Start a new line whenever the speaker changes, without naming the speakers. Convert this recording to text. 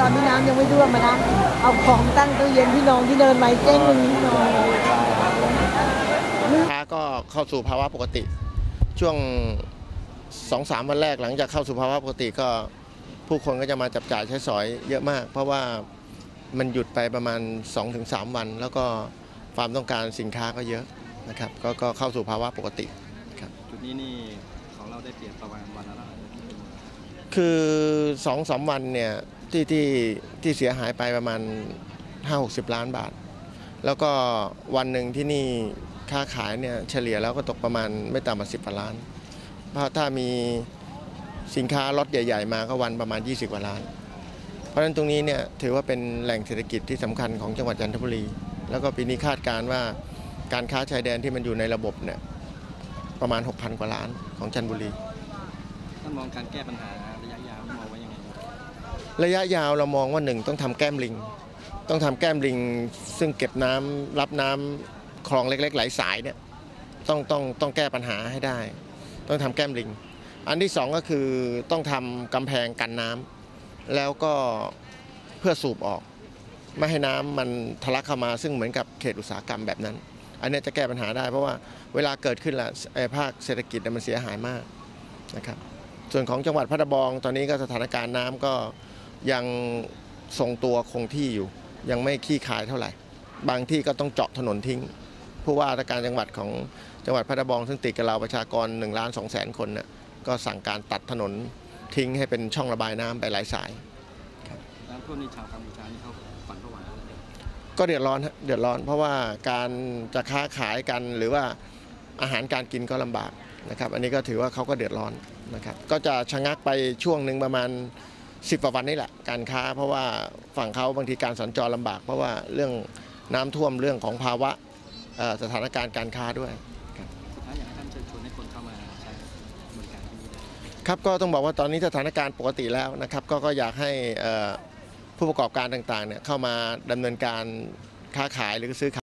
ตอนที่น้ำยังไม่ท่วมมานะเอาของตั้งตู้เย็นที่นอนที่เดินไม้เจ้งมึงนอน
ค้าก็เข้าสู่ภาวะปกติช่วง 2-3 วันแรกหลังจากเข้าสู่ภาวะปกติก็ผู้คนก็จะมาจับจ่ายใช้สอยเยอะมาก เพราะว่ามันหยุดไปประมาณ 2-3 วันแล้วก็ความต้องการสินค้าก็เยอะนะครับก็เข้าสู่ภาวะปกติครับ
จุดนี้นี่ของเราได้เปลี่ยนประมาณวันละ
คือ 2-3 วันเนี่ยที่เสียหายไปประมาณ 50-60 ล้านบาทแล้วก็วันหนึ่งที่นี่ค้าขายเนี่ยเฉลี่ยแล้วก็ตกประมาณไม่ต่ำกว่า10 กว่าล้านเพราะถ้ามีสินค้าล็อตใหญ่ๆมาก็วันประมาณ20 กว่าล้านเพราะฉะนั้นตรงนี้เนี่ยถือว่าเป็นแหล่งเศรษฐกิจที่สำคัญของจังหวัดจันทบุรีแล้วก็ปีนี้คาดการณ์ว่าการค้าชายแดนที่มันอยู่ในระบบเนี่ยประมาณ 6,000 กว่าล้านของจันทบุรี
ท่านมองการแก้ปัญหาระยะยาวมองไว้ยังไง
ระยะยาวเรามองว่า1ต้องทำแก้มลิงต้องทำแก้มลิงซึ่งเก็บน้ำรับน้ำคลองเล็กๆไหลสายเนี่ยต้องแก้ปัญหาให้ได้ต้องทำแก้มลิงอันที่2ก็คือต้องทำกำแพงกันน้ำแล้วก็เพื่อสูบออกไม่ให้น้ำมันทะลักเข้ามาซึ่งเหมือนกับเขตอุตสาหกรรมแบบนั้นอันนี้จะแก้ปัญหาได้เพราะว่าเวลาเกิดขึ้นละภาคเศรษฐกิจมันเสียหายมากนะครับส่วนของจังหวัดพัทยาตอนนี้ก็สถานการณ์น้ำก็ยังทรงตัวคงที่อยู่ยังไม่ขี้คายเท่าไหร่บางที่ก็ต้องเจาะถนนทิ้งผู้ว่าราชการจังหวัดของจังหวัดพัทยาซึ่งติดกับเราประชากร1,200,000 คนเนี่ยก็สั่งการตัดถนนทิ้งให้เป็นช่องระบายน้ำไปหลายสาย
น้ำท่วมนี่ชาวกัมพูชานี่เขาฝันผวา
ก็เดือดร้อนเพราะว่าการจะค้าขายกันหรือว่าอาหารการกินก็ลำบากนะครับอันนี้ก็ถือว่าเขาก็เดือดร้อนนะครับก็จะชะงักไปช่วงหนึ่งประมาณ10 กว่าวันนี่แหละการค้าเพราะว่าฝั่งเขาบางทีการสัญจรลำบากเพราะว่าเรื่องน้ำท่วมเรื่องของภาวะสถานการณ์การค้าด้วย
อยากให้ท่านเชิญชวนให้คนเข้ามาใช้บริการที่นี่
ครับก็ต้องบอกว่าตอนนี้สถานการณ์ปกติแล้วนะครับก็อยากให้ผู้ประกอบการต่างๆเนี่ยเข้ามาดำเนินการค้าขายหรือซื้อขาย